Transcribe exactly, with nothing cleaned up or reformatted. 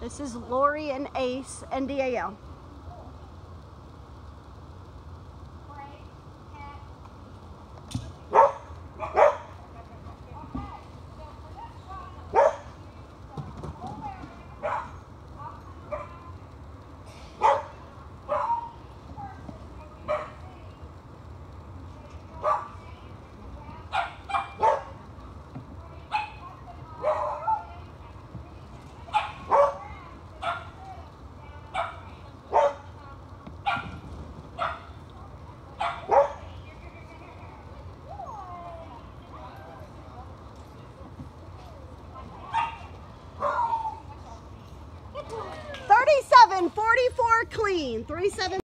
This is Lori and Ace, N D A L. thirty-seven forty-four clean, thirty-seven